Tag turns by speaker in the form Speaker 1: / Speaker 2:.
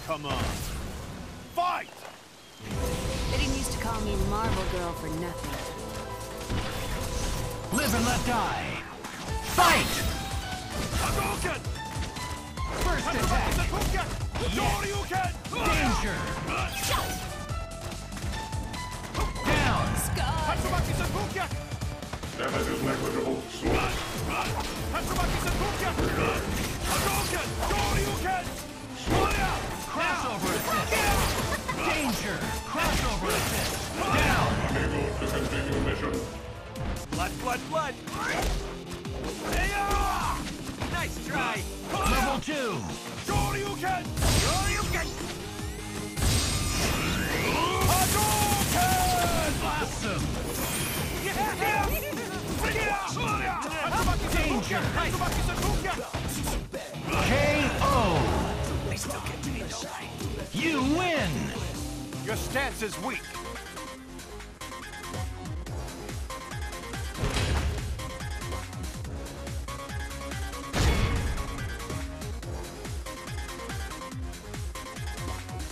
Speaker 1: Come on. Fight!
Speaker 2: They didn't used to call me Marvel Girl for nothing.
Speaker 3: Live and let die. Fight!
Speaker 1: Hadouken!
Speaker 3: First attack.
Speaker 1: Shoryuken!
Speaker 3: Danger. Down.
Speaker 1: Tatsumaki Senpuku!
Speaker 4: Damage is negligible. Sword.
Speaker 1: Tatsumaki Senpuku! Hadouken! Shoryuken!
Speaker 3: Crossover assist. Danger. Crossover assist. Down.
Speaker 4: Unable to continue mission.
Speaker 1: Blood! Nice try!
Speaker 3: Level 2.
Speaker 1: Shoryuken! Hadouken!
Speaker 3: Awesome.
Speaker 1: Danger!
Speaker 3: KO. You win.
Speaker 1: Your stance is weak.